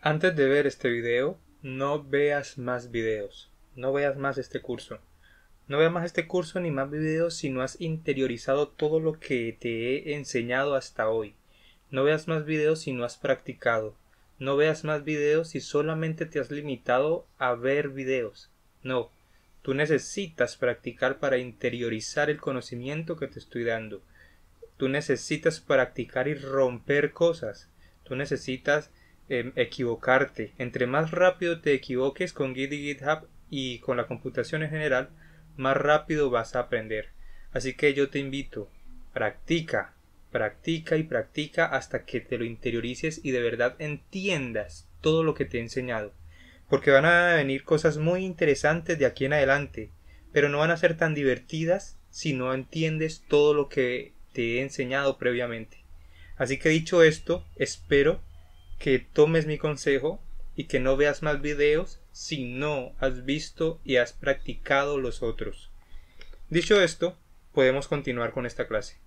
Antes de ver este video, no veas más videos, no veas más este curso. No veas más este curso ni más videos si no has interiorizado todo lo que te he enseñado hasta hoy. No veas más videos si no has practicado. No veas más videos si solamente te has limitado a ver videos. No, tú necesitas practicar para interiorizar el conocimiento que te estoy dando. Tú necesitas practicar y romper cosas. Tú necesitas equivocarte. Entre más rápido te equivoques con Git y GitHub y con la computación en general, más rápido vas a aprender. Así que yo te invito, practica, practica y practica hasta que te lo interiorices y de verdad entiendas todo lo que te he enseñado. Porque van a venir cosas muy interesantes de aquí en adelante, pero no van a ser tan divertidas si no entiendes todo lo que te he enseñado previamente. Así que dicho esto, espero que tomes mi consejo y que no veas más videos si no has visto y has practicado los otros. Dicho esto, podemos continuar con esta clase.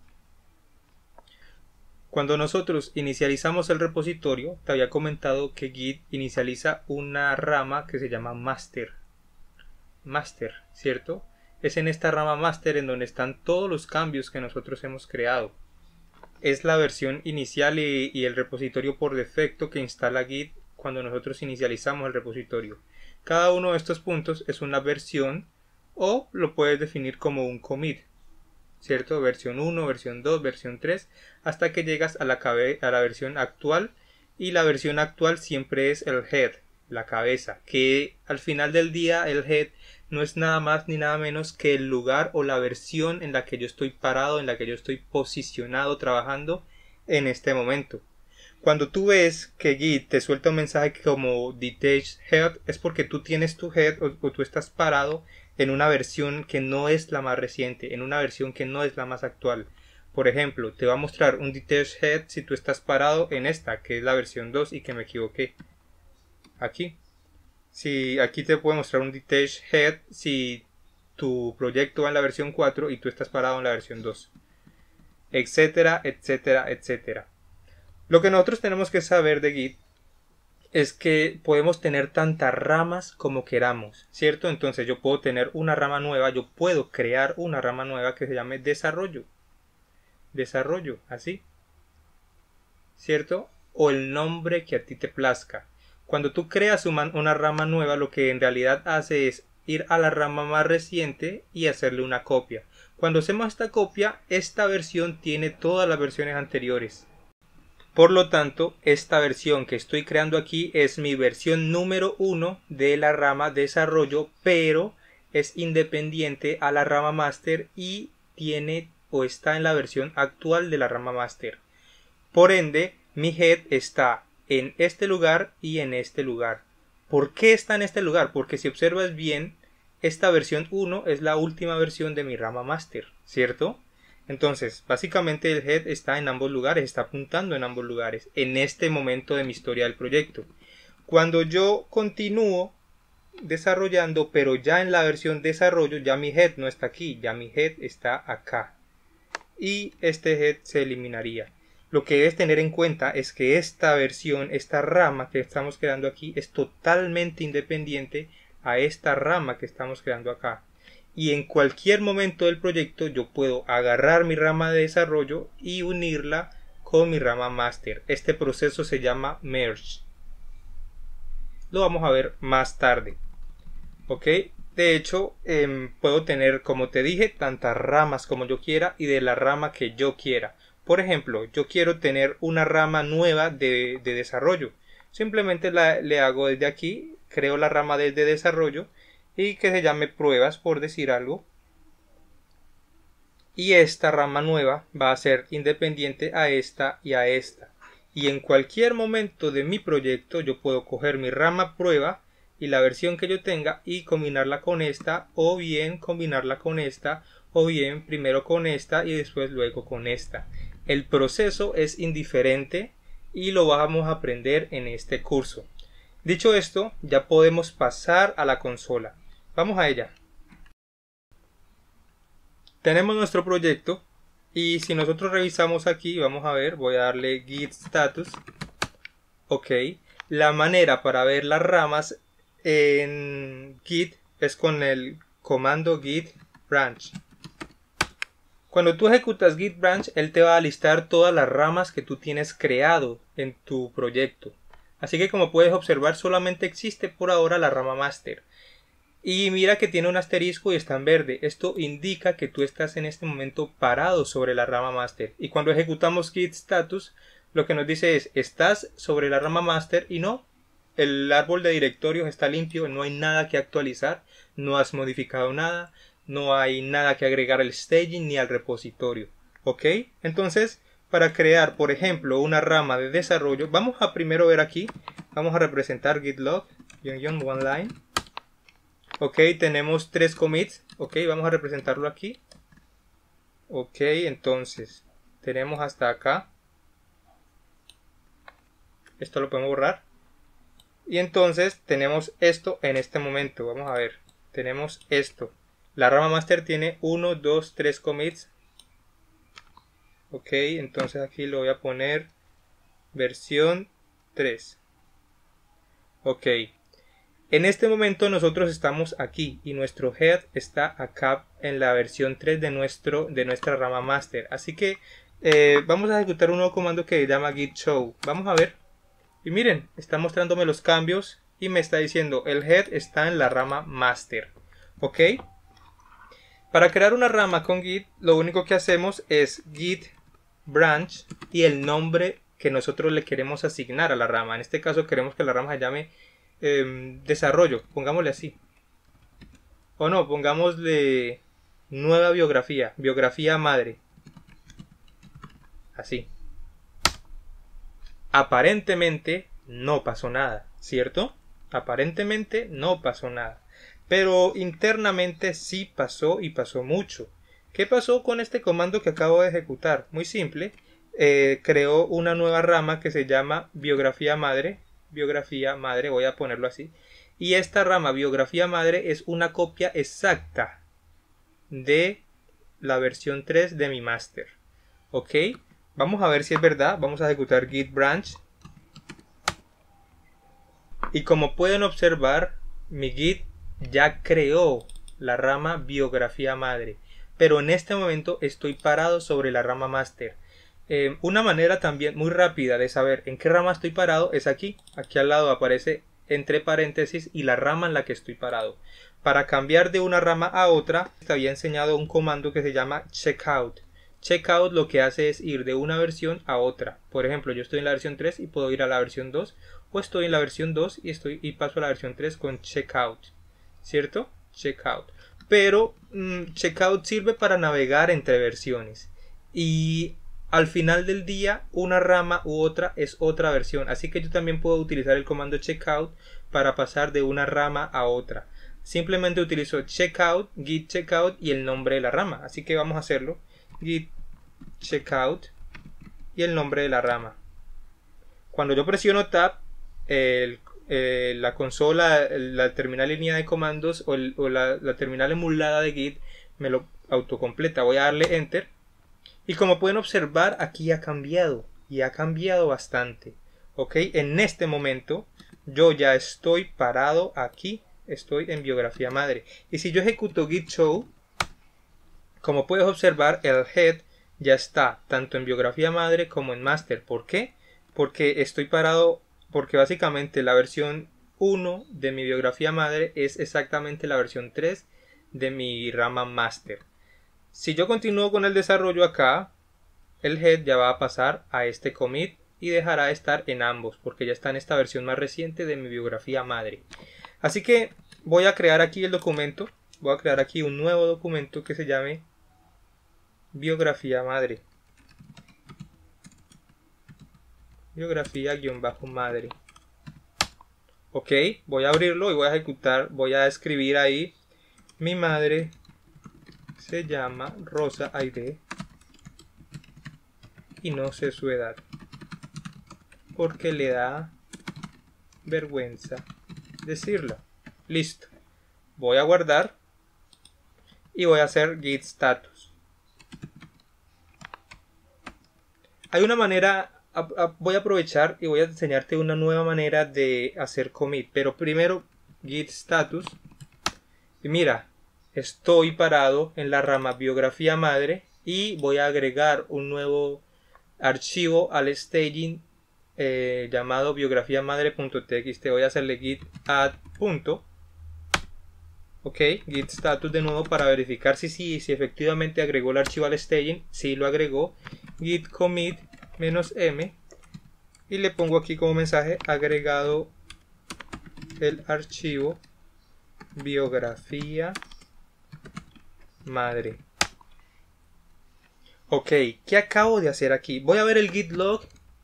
Cuando nosotros inicializamos el repositorio, te había comentado que Git inicializa una rama que se llama master. Master, ¿cierto? Es en esta rama master en donde están todos los cambios que nosotros hemos creado. Es la versión inicial y el repositorio por defecto que instala Git cuando nosotros inicializamos el repositorio. Cada uno de estos puntos es una versión o lo puedes definir como un commit, ¿cierto? Versión 1, versión 2, versión 3, hasta que llegas a la versión actual, y la versión actual siempre es el head, la cabeza, que al final del día el head no es nada más ni nada menos que el lugar o la versión en la que yo estoy parado, en la que yo estoy posicionado trabajando en este momento. Cuando tú ves que Git te suelta un mensaje como detach head, es porque tú tienes tu head o tú estás parado en una versión que no es la más reciente, en una versión que no es la más actual. Por ejemplo, te va a mostrar un detach head si tú estás parado en esta, que es la versión 2 y que me equivoqué. Aquí. Si aquí te puede mostrar un detach head si tu proyecto va en la versión 4 y tú estás parado en la versión 2, etcétera, etcétera, etcétera. Lo que nosotros tenemos que saber de Git es que podemos tener tantas ramas como queramos, ¿cierto? Entonces yo puedo tener una rama nueva, yo puedo crear una rama nueva que se llame desarrollo. Desarrollo, así, ¿cierto? O el nombre que a ti te plazca. Cuando tú creas una rama nueva, lo que en realidad hace es ir a la rama más reciente y hacerle una copia. Cuando hacemos esta copia, esta versión tiene todas las versiones anteriores. Por lo tanto, esta versión que estoy creando aquí es mi versión número 1 de la rama desarrollo, pero es independiente a la rama master y tiene o está en la versión actual de la rama master. Por ende, mi head está en este lugar y en este lugar. ¿Por qué está en este lugar? Porque si observas bien, esta versión 1 es la última versión de mi rama master, ¿cierto? Entonces, básicamente el head está en ambos lugares, está apuntando en ambos lugares, en este momento de mi historia del proyecto. Cuando yo continúo desarrollando, pero ya en la versión desarrollo, ya mi head no está aquí, ya mi head está acá. Y este head se eliminaría. Lo que debes tener en cuenta es que esta versión, esta rama que estamos creando aquí, es totalmente independiente a esta rama que estamos creando acá. Y en cualquier momento del proyecto yo puedo agarrar mi rama de desarrollo y unirla con mi rama master. Este proceso se llama merge. Lo vamos a ver más tarde. ¿Ok? De hecho, puedo tener, como te dije, tantas ramas como yo quiera y de la rama que yo quiera. Por ejemplo, yo quiero tener una rama nueva de desarrollo. Simplemente le hago desde aquí, creo la rama de desarrollo y que se llame pruebas, por decir algo. Y esta rama nueva va a ser independiente a esta y a esta. Y en cualquier momento de mi proyecto yo puedo coger mi rama prueba y la versión que yo tenga y combinarla con esta, o bien combinarla con esta, o bien primero con esta y después luego con esta. El proceso es indiferente y lo vamos a aprender en este curso. Dicho esto, ya podemos pasar a la consola. Vamos a ella. Tenemos nuestro proyecto y si nosotros revisamos aquí, vamos a ver, voy a darle git status. Ok, La manera para ver las ramas en Git es con el comando git branch. Cuando tú ejecutas git branch, él te va a listar todas las ramas que tú tienes creado en tu proyecto. Así que como puedes observar, solamente existe por ahora la rama master. Y mira que tiene un asterisco y está en verde. Esto indica que tú estás en este momento parado sobre la rama master. Y cuando ejecutamos git status, lo que nos dice es, estás sobre la rama master y no. El árbol de directorios está limpio, no hay nada que actualizar, no has modificado nada, no hay nada que agregar al staging ni al repositorio. ¿Ok? Entonces, para crear, por ejemplo, una rama de desarrollo, vamos a primero ver aquí, vamos a representar git log, one line. Ok, tenemos 3 commits. Ok, vamos a representarlo aquí. Ok, entonces tenemos hasta acá. Esto lo podemos borrar. Y entonces tenemos esto en este momento. Vamos a ver. Tenemos esto. La rama master tiene 1, 2, 3 commits. Ok, entonces aquí lo voy a poner versión 3. Ok. En este momento nosotros estamos aquí y nuestro head está acá en la versión 3 de nuestra rama master. Así que vamos a ejecutar un nuevo comando que se llama git show. Vamos a ver. Y miren, está mostrándome los cambios y me está diciendo el head está en la rama master. ¿Ok? Para crear una rama con git, lo único que hacemos es git branch y el nombre que nosotros le queremos asignar a la rama. En este caso queremos que la rama se llame desarrollo, pongámosle así. O no, pongámosle nueva biografía, biografía madre. Así. Aparentemente no pasó nada, ¿cierto? Aparentemente no pasó nada. Pero internamente sí pasó y pasó mucho. ¿Qué pasó con este comando que acabo de ejecutar? Muy simple. Creó una nueva rama que se llama biografía madre. Biografía madre, voy a ponerlo así. Y esta rama biografía madre es una copia exacta de la versión 3 de mi master. ¿Ok? Vamos a ver si es verdad. Vamos a ejecutar git branch. Y como pueden observar, mi git ya creó la rama biografía madre. Pero en este momento estoy parado sobre la rama master. Una manera también muy rápida de saber en qué rama estoy parado es aquí. Aquí al lado aparece entre paréntesis y la rama en la que estoy parado. Para cambiar de una rama a otra, te había enseñado un comando que se llama checkout. Checkout lo que hace es ir de una versión a otra. Por ejemplo, yo estoy en la versión 3 y puedo ir a la versión 2. O estoy en la versión 2 y paso a la versión 3 con checkout. ¿Cierto? Checkout. Pero checkout sirve para navegar entre versiones. Y al final del día, una rama u otra es otra versión. Así que yo también puedo utilizar el comando checkout para pasar de una rama a otra. Simplemente utilizo checkout, git checkout y el nombre de la rama. Así que vamos a hacerlo. Git checkout y el nombre de la rama. Cuando yo presiono tab, la consola, la terminal línea de comandos o la terminal emulada de Git me lo autocompleta. Voy a darle enter y como pueden observar aquí ha cambiado y ha cambiado bastante. Ok, en este momento yo ya estoy parado aquí, estoy en biografía madre. Y si yo ejecuto git show, como puedes observar, el head ya está tanto en biografía madre como en master. ¿Por qué? Porque estoy parado, porque básicamente la versión 1 de mi biografía madre es exactamente la versión 3 de mi rama master. Si yo continúo con el desarrollo acá, el head ya va a pasar a este commit y dejará de estar en ambos, porque ya está en esta versión más reciente de mi biografía madre. Así que voy a crear aquí el documento. Voy a crear aquí un nuevo documento que se llame biografía madre. Biografía-madre. Ok, voy a abrirlo y voy a ejecutar, voy a escribir ahí: mi madre se llama Rosa Aide y no sé su edad porque le da vergüenza decirla. Listo. Voy a guardar y voy a hacer git status. Hay una manera voy a aprovechar y voy a enseñarte una nueva manera de hacer commit, pero primero git status. Y mira, estoy parado en la rama biografía madre y voy a agregar un nuevo archivo al staging llamado biografiamadre.txt. Voy a hacerle git add punto. Ok, git status de nuevo para verificar si efectivamente agregó el archivo al staging. Si lo agregó. Git commit -m y le pongo aquí como mensaje: agregado el archivo biografía madre. Ok, ¿qué acabo de hacer aquí? Voy a ver el git log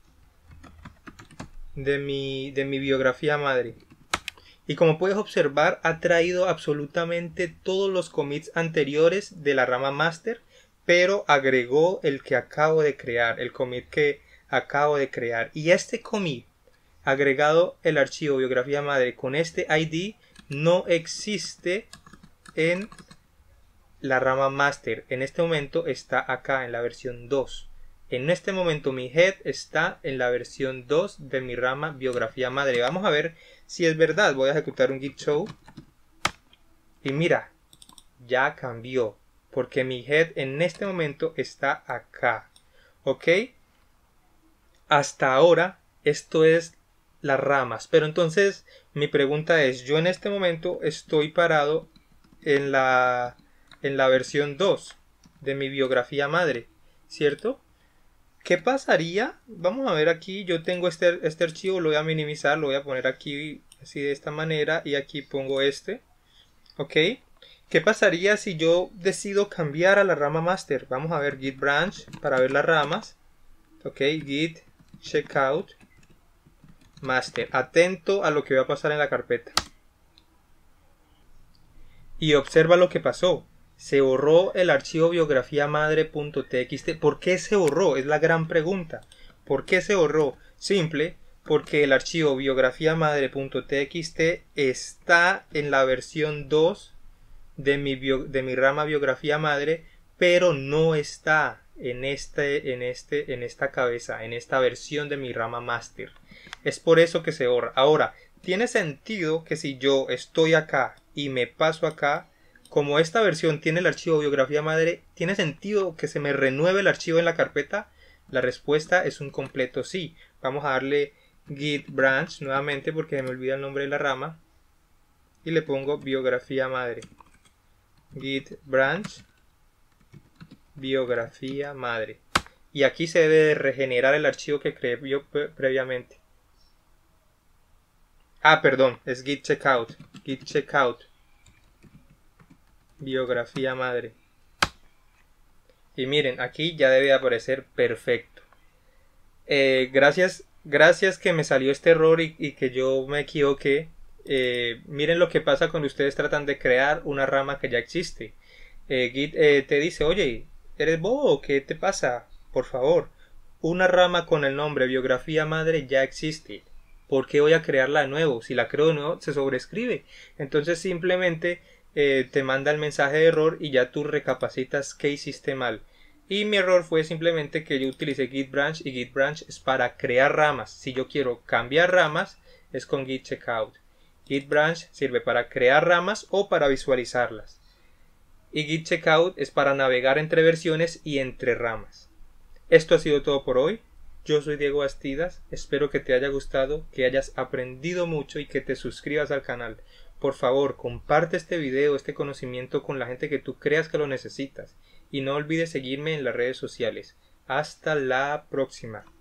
de mi biografía madre. Y como puedes observar, ha traído absolutamente todos los commits anteriores de la rama master, pero agregó el que acabo de crear, el commit que acabo de crear. Y este commit, agregado el archivo biografía madre con este ID, no existe en la rama master. En este momento está acá en la versión 2. En este momento mi head está en la versión 2 de mi rama biografía madre. Vamos a ver si es verdad. Voy a ejecutar un git show. Y mira, ya cambió. Porque mi head en este momento está acá. ¿Ok? Hasta ahora esto es las ramas. Pero entonces mi pregunta es, yo en este momento estoy parado en la versión 2 de mi biografía madre. ¿Cierto? ¿Qué pasaría? Vamos a ver aquí, yo tengo este archivo, lo voy a minimizar, lo voy a poner aquí así de esta manera y aquí pongo este. ¿Ok? ¿Qué pasaría si yo decido cambiar a la rama master? Vamos a ver git branch para ver las ramas. ¿Ok? Git checkout master. Atento a lo que va a pasar en la carpeta. Y observa lo que pasó. Se borró el archivo biografiamadre.txt. ¿Por qué se borró? Es la gran pregunta. ¿Por qué se borró? Simple, porque el archivo biografiamadre.txt está en la versión 2 de mi rama biografía madre, pero no está en esta cabeza, en esta versión de mi rama master. Es por eso que se borra. Ahora, tiene sentido que si yo estoy acá y me paso acá, como esta versión tiene el archivo biografía madre, ¿tiene sentido que se me renueve el archivo en la carpeta? La respuesta es un completo sí. Vamos a darle git branch nuevamente porque se me olvida el nombre de la rama. Y le pongo biografía madre. Git branch biografía madre. Y aquí se debe de regenerar el archivo que creé yo previamente. Ah, perdón, es git checkout. Git checkout biografía madre. Y miren, aquí ya debe aparecer perfecto. Gracias que me salió este error y que yo me equivoqué. Miren lo que pasa cuando ustedes tratan de crear una rama que ya existe. Git te dice, oye, ¿eres bobo? ¿Qué te pasa? Por favor, una rama con el nombre biografía madre ya existe. ¿Por qué voy a crearla de nuevo? Si la creo de nuevo, se sobreescribe. Entonces simplemente te manda el mensaje de error y ya tú recapacitas qué hiciste mal. Y mi error fue simplemente que yo utilicé git branch y git branch es para crear ramas. Si yo quiero cambiar ramas es con git checkout. Git branch sirve para crear ramas o para visualizarlas. Y git checkout es para navegar entre versiones y entre ramas. Esto ha sido todo por hoy. Yo soy Diego Bastidas. Espero que te haya gustado, que hayas aprendido mucho y que te suscribas al canal. Por favor, comparte este video, este conocimiento con la gente que tú creas que lo necesitas. Y no olvides seguirme en las redes sociales. Hasta la próxima.